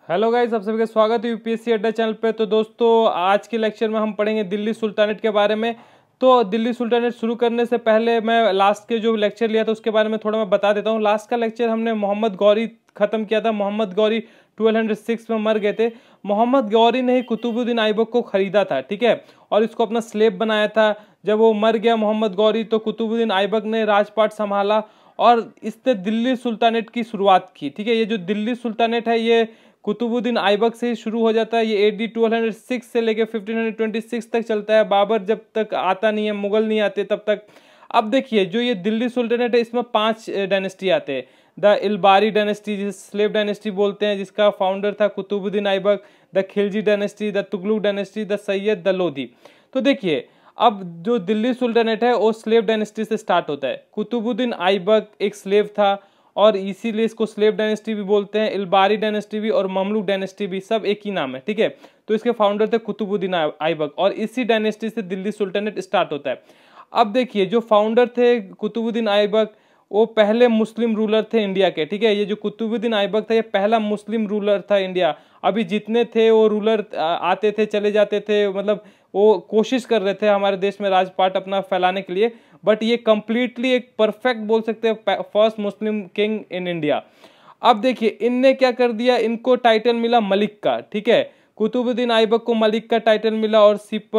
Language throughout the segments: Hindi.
हेलो गाइस, आप सभी का स्वागत है यूपीएससी अड्डा चैनल पे। तो दोस्तों, आज के लेक्चर में हम पढ़ेंगे दिल्ली सुल्तानेट के बारे में। तो दिल्ली सुल्तानेट शुरू करने से पहले मैं लास्ट के जो लेक्चर लिया था उसके बारे में थोड़ा मैं बता देता हूँ। लास्ट का लेक्चर हमने मोहम्मद गौरी खत्म किया था। मोहम्मद गौरी 1206 में मर गए थे। मोहम्मद गौरी ने ही कुतुबुद्दीन ऐबक को खरीदा था, ठीक है, और इसको अपना स्लेब बनाया था। जब वो मर गया मोहम्मद गौरी, तो कुतुबुद्दीन ऐबक ने राजपाट संभाला और इसने दिल्ली सुल्तानेट की शुरुआत की, ठीक है। ये जो दिल्ली सुल्तानेट है ये कुतुबुद्दीन ऐबक से ही शुरू हो जाता है। ये AD 1206 से लेके 1526 तक चलता है। बाबर जब तक आता नहीं है, मुगल नहीं आते तब तक। अब देखिए, जो ये दिल्ली सुल्तानेट है इसमें 5 डायनेस्टी आते हैं। द इलबारी डायनेस्टी, जिसे स्लेव डायनेस्टी बोलते हैं, जिसका फाउंडर था Qutbuddin Aibak. The Khilji dynasty, the Tughlaq dynasty, the Sayyid, the Lodhi. तो देखिए, अब जो दिल्ली सुल्तानेट है वो स्लेव डायनेस्टी से स्टार्ट होता है। कुतुबुद्दीन ऐबक एक स्लेव था और इसीलिए इसको स्लेव डायनेस्टी भी बोलते हैं। इलबारी डायनेस्टी भी और ममलूक डायनेस्टी भी, सब एक ही नाम है, ठीक है। तो इसके फाउंडर थे कुतुबुद्दीन ऐबक और इसी डायनेस्टी से दिल्ली सुल्तानेट स्टार्ट होता है। अब देखिए, जो फाउंडर थे कुतुबुद्दीन ऐबक, वो पहले मुस्लिम रूलर थे इंडिया के, ठीक है। ये जो कुतुबुद्दीन ऐबक था ये पहला मुस्लिम रूलर था इंडिया। अभी जितने थे वो रूलर आते थे चले जाते थे, मतलब वो कोशिश कर रहे थे हमारे देश में राजपाट अपना फैलाने के लिए, बट ये कंप्लीटली एक परफेक्ट बोल सकते हैं first Muslim king in India. अब देखिए, इनने क्या कर दिया, इनको टाइटल मिला मलिक का, ठीक है। कुतुबुद्दीन ऐबक को मलिक का टाइटल मिला और सिप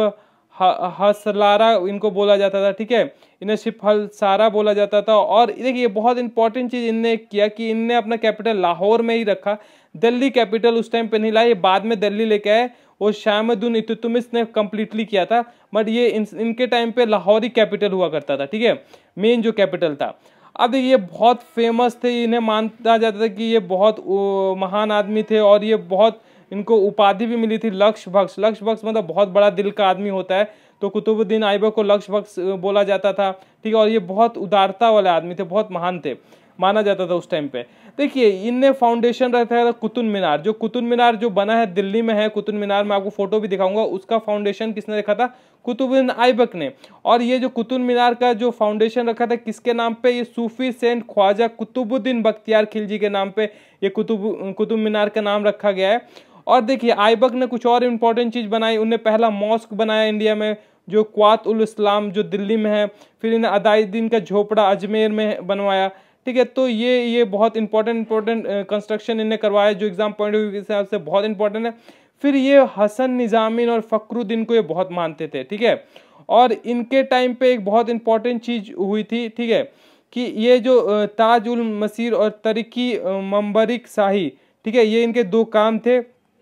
हसलारा इनको बोला जाता था, ठीक है। इन्हें सिप हलसारा बोला जाता था। और देखिए, बहुत इंपॉर्टेंट चीज इनने किया कि इनने अपना कैपिटल लाहौर में ही रखा। दिल्ली कैपिटल उस टाइम पे नहीं लाए, बाद में दिल्ली लेके आए। वो शाहमुद्दीन इल्तुतमिश ने कंप्लीटली किया था, बट ये इनके टाइम पे लाहौर ही कैपिटल हुआ करता था, ठीक है, मेन जो कैपिटल था। अब ये बहुत फेमस थे, इन्हें मानता जाता था कि ये बहुत महान आदमी थे और ये बहुत, इनको उपाधि भी मिली थी लक्ष्य भक्ष। लक्ष्य भक्ष मतलब बहुत बड़ा दिल का आदमी होता है, तो कुतुबुद्दीन ऐबक को लक्ष्य भक्ष बोला जाता था, ठीक है। और ये बहुत उदारता वाले आदमी थे, बहुत महान थे, माना जाता था उस टाइम पे। देखिए, इनने फाउंडेशन रखा था कुतुब मीनार। जो कुतुब मीनार जो बना है दिल्ली में है, कुतुब मीनार में आपको फोटो भी दिखाऊंगा, उसका फाउंडेशन किसने रखा था? कुतुबुद्दीन ऐबक ने। और ये जो कुतुब मीनार का जो फाउंडेशन रखा था किसके नाम पे? ये सूफी सेंट ख्वाजा कुतुबुद्दीन बख्तियार खिलजी के नाम पे ये कुतुब मीनार का नाम रखा गया है। और देखिए, ऐबक ने कुछ और इम्पोर्टेंट चीज बनाई। उन्हें पहला मॉस्क बनाया इंडिया में, जो क्वात उल इस्लाम जो दिल्ली में है। फिर इन्हें अदाउद्दीन का झोपड़ा अजमेर में बनवाया, ठीक है। तो ये बहुत इंपॉर्टेंट कंस्ट्रक्शन इन्हें करवाया, जो एग्जाम पॉइंट ऑफ व्यू के हिसाब से बहुत इंपॉर्टेंट है। फिर ये हसन निजामी और फखरुद्दीन को ये बहुत मानते थे, ठीक है। और इनके टाइम पे एक बहुत इंपॉर्टेंट चीज हुई थी, ठीक है, कि ये जो ताज उल मसीर और तरीकी मंबरिक शाही, ठीक है, ये इनके दो काम थे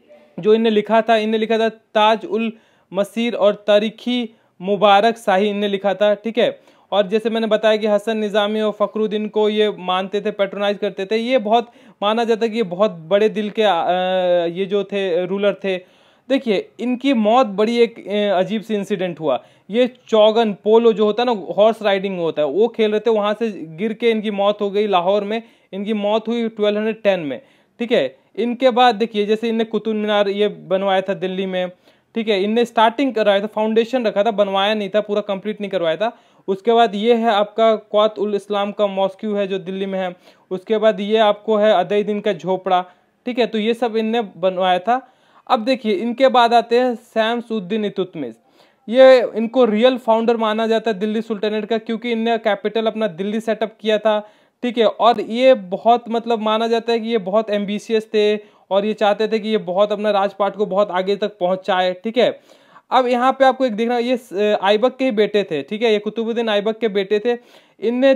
जो इन्हें लिखा था। इन्हें लिखा था ताज उल मसीर और तारीखी मुबारक शाही, इन्हें लिखा था, ठीक है। और जैसे मैंने बताया कि हसन निजामी और फखरुद्दीन को ये मानते थे, पैट्रोनाइज करते थे। ये बहुत माना जाता है कि ये बहुत बड़े दिल के ये जो थे रूलर थे। देखिए, इनकी मौत बड़ी एक अजीब सी इंसिडेंट हुआ। ये चौगन पोलो जो होता है ना, हॉर्स राइडिंग होता है, वो खेल रहे थे, वहां से गिर के इनकी मौत हो गई। लाहौर में इनकी मौत हुई 1210 में, ठीक है। इनके बाद देखिए, जैसे इनने कुतुब मीनार ये बनवाया था दिल्ली में, ठीक है। इनने स्टार्टिंग करवाया था, फाउंडेशन रखा था, बनवाया नहीं था, पूरा कंप्लीट नहीं करवाया था। उसके बाद ये है आपका क्वात उल इस्लाम का मॉस्क्यू है जो दिल्ली में है। उसके बाद ये आपको है अदईदीन का झोपड़ा, ठीक है। तो ये सब इनने बनवाया था। अब देखिए, इनके बाद आते हैं शम्स-उद-दीन इल्तुतमिश। ये इनको रियल फाउंडर माना जाता है दिल्ली सुल्तानेट का, क्योंकि इनने कैपिटल अपना दिल्ली सेटअप किया था, ठीक है। और ये बहुत, मतलब माना जाता है कि ये बहुत एम्बिशियस थे और ये चाहते थे कि ये बहुत अपना राजपाट को बहुत आगे तक पहुंचाए, ठीक है। अब यहाँ पे आपको एक देखना, ये ऐबक के ही बेटे थे, ठीक है, ये कुतुबुद्दीन ऐबक के बेटे थे। इनने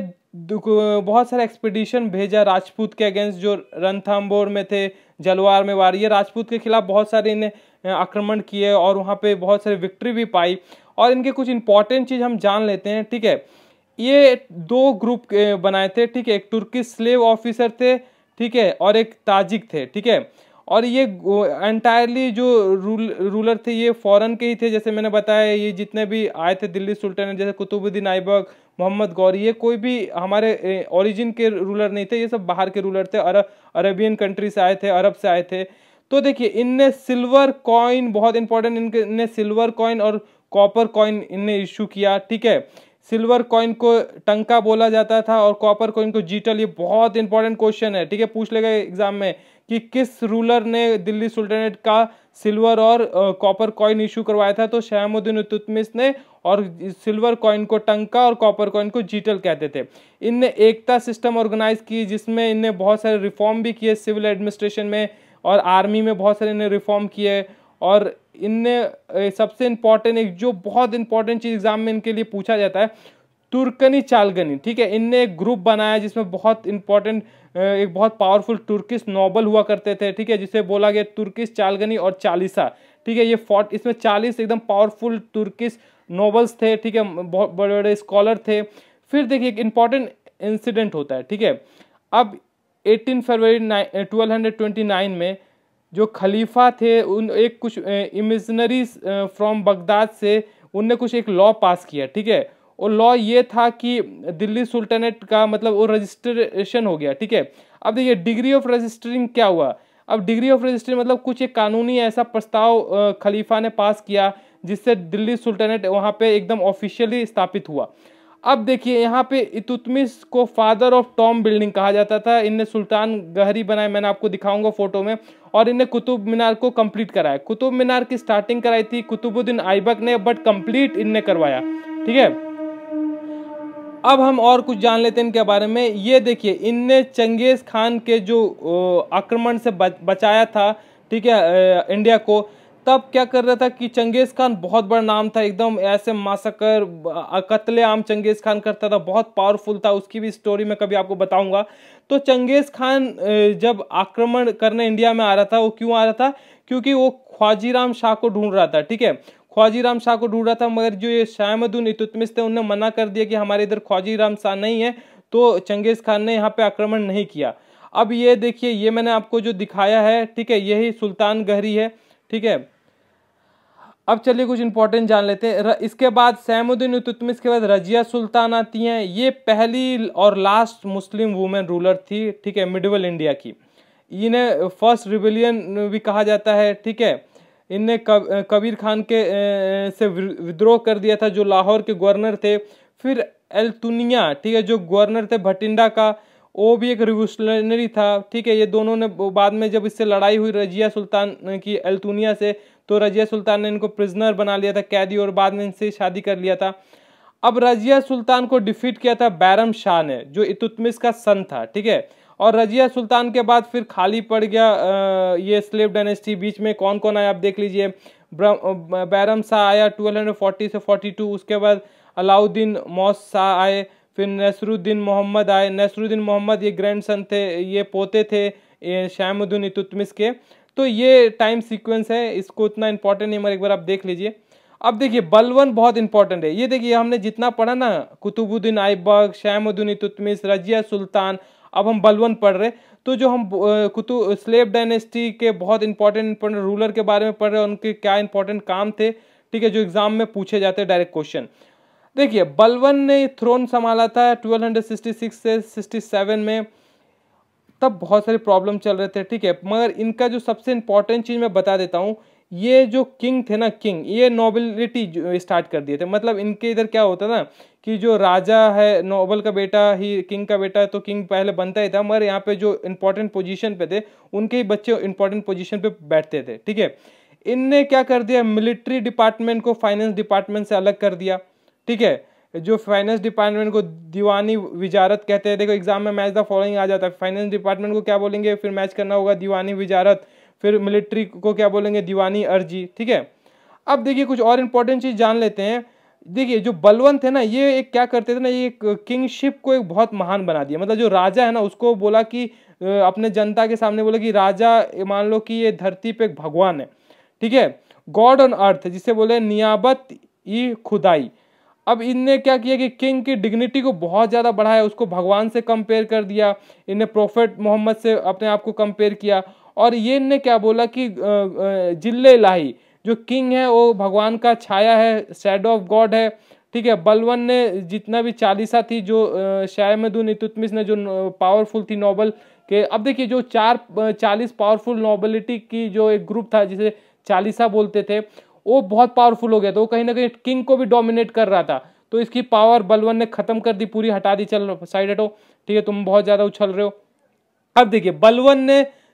बहुत सारे एक्सपीडिशन भेजा राजपूत के अगेंस्ट, जो रणथंबोर में थे, जलवार में वार, ये राजपूत के खिलाफ बहुत सारे इन्हें आक्रमण किए और वहाँ पे बहुत सारी विक्ट्री भी पाई। और इनके कुछ इंपॉर्टेंट चीज हम जान लेते हैं, ठीक है। ये 2 ग्रुप बनाए थे, ठीक है। एक तुर्की स्लेव ऑफिसर थे, ठीक है, और एक ताजिक थे, ठीक है। और ये एंटायरली जो रूलर थे ये फॉरेन के ही थे। जैसे मैंने बताया, ये जितने भी आए थे दिल्ली सुल्तानेट, जैसे कुतुबुद्दीन ऐबक, मोहम्मद गौरी, ये कोई भी हमारे ओरिजिन के रूलर नहीं थे, ये सब बाहर के रूलर थे, अरबियन कंट्री से आए थे, अरब से आए थे। तो देखिए, इनने सिल्वर कॉइन, बहुत इंपॉर्टेंट, इनने सिल्वर कॉइन और कॉपर कॉइन इनने इशू किया, ठीक है। सिल्वर कॉइन को टंका बोला जाता था और कॉपर कॉइन को जीटल। ये बहुत इंपॉर्टेंट क्वेश्चन है, ठीक है, पूछ लेगा एग्जाम में कि किस रूलर ने दिल्ली सुल्तानेट का सिल्वर और कॉपर कॉइन इशू करवाया था, तो शहाबुद्दीन इल्तुतमिश ने, और सिल्वर कॉइन को टंका और कॉपर कॉइन को जीटल कहते थे। इनने एकता सिस्टम ऑर्गेनाइज की, जिसमें इनने बहुत सारे रिफॉर्म भी किए सिविल एडमिनिस्ट्रेशन में और आर्मी में, बहुत सारे इन्हें रिफॉर्म किए। और इनने सबसे इंपॉर्टेंट, एक जो बहुत इंपॉर्टेंट चीज एग्जाम में इनके लिए पूछा जाता है, तुर्कनी चालगनी, ठीक है, इनने एक ग्रुप बनाया जिसमें बहुत इंपॉर्टेंट, एक बहुत पावरफुल तुर्किश नोबल हुआ करते थे, ठीक है, जिसे बोला गया तुर्किश चालगनी और चालीसा, ठीक है। ये इसमें 40 एकदम पावरफुल तुर्किश नोबल्स थे, ठीक है, बहुत बड़े बड़े स्कॉलर थे। फिर देखिए एक इंपॉर्टेंट इंसिडेंट होता है, ठीक है। अब 18 फरवरी 1229 में जो खलीफा थे, उन एक कुछ मिशनरीज फ्रॉम बगदाद से उनने कुछ एक लॉ पास किया, ठीक है। और लॉ ये था कि दिल्ली सुल्तानेट का मतलब वो रजिस्ट्रेशन हो गया, ठीक है। अब देखिए डिग्री ऑफ रजिस्टरिंग क्या हुआ। अब डिग्री ऑफ रजिस्टरिंग मतलब कुछ एक कानूनी ऐसा प्रस्ताव खलीफा ने पास किया जिससे दिल्ली सुल्तानेट वहाँ पे एकदम ऑफिशियली स्थापित हुआ। अब देखिए यहाँ पे इल्तुतमिश को फादर ऑफ टॉम बिल्डिंग कहा जाता था। इनने सुल्तान गहरी बनाए, मैंने आपको दिखाऊंगा फोटो में। और इनने कुतुब मीनार को कंप्लीट कराया। कुतुब मीनार की स्टार्टिंग कराई थी कुतुबुद्दीन ऐबक ने, बट कंप्लीट इनने करवाया, ठीक है। अब हम और कुछ जान लेते हैं इनके बारे में। ये देखिए इनने चंगेज खान के जो आक्रमण से बचाया था, ठीक है, इंडिया को। तब क्या कर रहा था कि चंगेज खान बहुत बड़ा नाम था, एकदम ऐसे मासकर कत्लेआम चंगेज खान करता था, बहुत पावरफुल था। उसकी भी स्टोरी मैं कभी आपको बताऊंगा। तो चंगेज खान जब आक्रमण करने इंडिया में आ रहा था, वो क्यों आ रहा था? क्योंकि वो ख्वाजीराम शाह को ढूंढ रहा था, ठीक है, ख्वाजीराम शाह को ढूंढ रहा था। मगर जो ये शहाबुद्दीन इल्तुतमिश थे उन्होंने मना कर दिया कि हमारे इधर ख्वाजीराम शाह नहीं है, तो चंगेज खान ने यहाँ पे आक्रमण नहीं किया। अब ये देखिए, ये मैंने आपको जो दिखाया है, ठीक है, यही सुल्तान गहरी है, ठीक है। अब चलिए कुछ इंपॉर्टेंट जान लेते हैं। इसके बाद शहाबुद्दीन इल्तुतमिश के बाद रजिया सुल्तान आती हैं। ये पहली और लास्ट मुस्लिम वुमेन रूलर थी, ठीक है, मिडिवल इंडिया की। इन्हें फर्स्ट रिबेलियन भी कहा जाता है, ठीक है। इनने कबीर खान के से विद्रोह कर दिया था, जो लाहौर के गवर्नर थे। फिर एल्तुनिया, ठीक है, जो गवर्नर थे भटिंडा का, वो भी एक रिवोल्यूशनरी था, ठीक है। ये दोनों ने बाद में जब इससे लड़ाई हुई रजिया सुल्तान की एल्तुनिया से, तो रजिया सुल्तान ने इनको प्रिजनर बना लिया था, कैदी, और बाद में इनसे शादी कर लिया था। अब रजिया सुल्तान को डिफीट किया था बैरम शाह ने, जो इल्तुतमिश का सन था, ठीक है। और रजिया सुल्तान के बाद फिर खाली पड़ गया ये स्लेव डायनेस्टी। बीच में कौन कौन आया आप देख लीजिए। बैरम शाह आया 1240 से 42। उसके बाद अलाउद्दीन मौस शाह आए। फिर नसरुद्दीन मोहम्मद आए। नसरुद्दीन मोहम्मद ये ग्रैंडसन थे, ये पोते थे शहाबुद्दीन इल्तुतमिश के। तो ये टाइम सीक्वेंस है, इसको इतना इंपॉर्टेंट नहीं, मगर एक बार आप देख लीजिए। अब देखिए बलवन बहुत इंपॉर्टेंट है। ये देखिए हमने जितना पढ़ा ना, कुतुबुद्दीन ऐबक, शहाबुद्दीन इल्तुतमिश, रजिया सुल्तान, अब हम बलवन पढ़ रहे। तो जो हम स्लेव डायनेस्टी के बहुत इंपॉर्टेंट रूलर के बारे में पढ़ रहे हैं, उनके क्या इंपॉर्टेंट काम थे, ठीक है, जो एग्जाम में पूछे जाते हैं डायरेक्ट क्वेश्चन। देखिए बलवन ने थ्रोन संभाला था 1266 से 67 में। तब बहुत सारे प्रॉब्लम चल रहे थे, ठीक है, मगर इनका जो सबसे इंपॉर्टेंट चीज मैं बता देता हूँ। ये जो किंग थे ना, किंग, ये नोबिलिटी स्टार्ट कर दिए थे। मतलब इनके इधर क्या होता था कि जो राजा है, नोबल का बेटा ही किंग का बेटा, तो किंग पहले बनता ही था, मगर यहाँ पे जो इंपॉर्टेंट पोजीशन पे थे उनके ही बच्चे इंपॉर्टेंट पोजीशन पे बैठते थे, ठीक है। इनने क्या कर दिया, मिलिट्री डिपार्टमेंट को फाइनेंस डिपार्टमेंट से अलग कर दिया, ठीक है। जो फाइनेंस डिपार्टमेंट को दीवानी विजारत कहते हैं। देखो एग्जाम में मैच द फॉलोइंग आ जाता है। फाइनेंस डिपार्टमेंट को क्या बोलेंगे, फिर मैच करना होगा दीवानी विजारत। फिर मिलिट्री को क्या बोलेंगे, दीवानी अर्जी, ठीक है। अब देखिए कुछ और इंपॉर्टेंट चीज जान लेते हैं। देखिए जो बलवन थे ना, ये एक क्या करते थे ना, ये किंगशिप को एक बहुत महान बना दिया। मतलब जो राजा है ना, उसको बोला कि अपने जनता के सामने बोला कि राजा मान लो कि ये धरती पे एक भगवान है, ठीक है, गॉड ऑन अर्थ, जिसे बोले नियाबत ई खुदाई। अब इनने क्या किया कि किंग की डिग्निटी को बहुत ज़्यादा बढ़ाया, उसको भगवान से कंपेयर कर दिया। इन्हें प्रोफेट मोहम्मद से अपने आप को कंपेयर किया। और ये इनने क्या बोला कि जिल्ले इलाही, जो किंग है वो भगवान का छाया है, शैडो ऑफ गॉड है, ठीक है। बलवन ने जितना भी चालीसा थी, जो शहाबुद्दीन इल्तुतमिश ने जो पावरफुल थी नोबल के। अब देखिए जो 40 पावरफुल नोबिलिटी की जो एक ग्रुप था, जिसे चालीसा बोलते थे, वो बहुत पावरफुल हो गया। तो वो कहीं ना कहीं किंग को भी डोमिनेट कर रहा था। तो इसकी पावर बलवन ने खत्म कर दी, पूरी हटा दी। चल साइड हटो, ठीक है, तुम बहुत ज्यादा उछल रहे हो। अब देखिए बलवन ने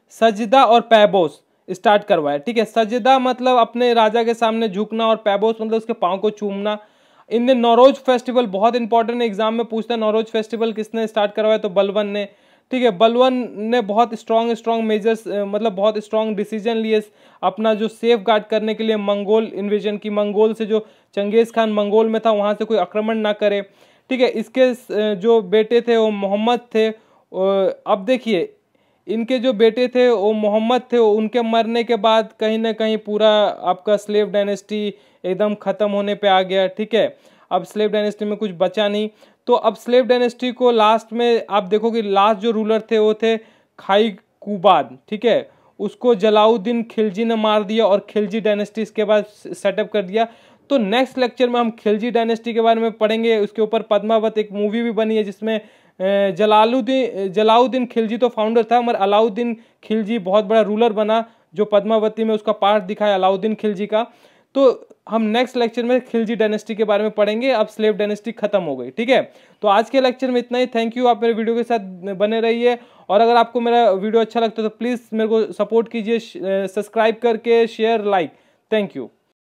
सजदा और पैबोस स्टार्ट करवाया। ठीक है, सजदा मतलब अपने राजा के सामने झुकना और पैबोस मतलब उसके पाँव को चूमना। इनने नौरोज फेस्टिवल, बहुत इंपॉर्टेंट एग्जाम में पूछता है नौरोज फेस्टिवल किसने स्टार्ट करवाया, तो बलवन ने। ठीक है, बलवन ने बहुत स्ट्रॉन्ग मेजर्स मतलब बहुत स्ट्रॉन्ग डिसीजन लिए अपना जो सेफ गार्ड करने के लिए मंगोल इन्वेजन की, मंगोल से जो चंगेज खान मंगोल में था वहाँ से कोई आक्रमण ना करे। ठीक है, इसके जो बेटे थे वो मोहम्मद थे। अब देखिए इनके जो बेटे थे वो मोहम्मद थे, उनके मरने के बाद कहीं ना कहीं पूरा आपका स्लेव डायनेस्टी एकदम ख़त्म होने पे आ गया। ठीक है, अब स्लेव डायनेस्टी में कुछ बचा नहीं। तो अब स्लेव डायनेस्टी को लास्ट में आप देखोगे लास्ट जो रूलर थे वो थे खाई कुबाद। ठीक है, उसको जलाउद्दीन खिलजी ने मार दिया और खिलजी डायनेस्टी इसके बाद सेटअप कर दिया। तो नेक्स्ट लेक्चर में हम खिलजी डायनेस्टी के बारे में पढ़ेंगे। उसके ऊपर पद्मावत एक मूवी भी बनी है जिसमें जलाउद्दीन खिलजी तो फाउंडर था मगर अलाउद्दीन खिलजी बहुत बड़ा रूलर बना, जो पद्मावती में उसका पार्ट दिखाया अलाउद्दीन खिलजी का। तो हम नेक्स्ट लेक्चर में खिलजी डायनेस्टी के बारे में पढ़ेंगे। अब स्लेव डायनेस्टी खत्म हो गई। ठीक है, तो आज के लेक्चर में इतना ही। थैंक यू, आप मेरे वीडियो के साथ बने रहिए। और अगर आपको मेरा वीडियो अच्छा लगता है तो प्लीज़ मेरे को सपोर्ट कीजिए, सब्सक्राइब करके शेयर लाइक। Thank you.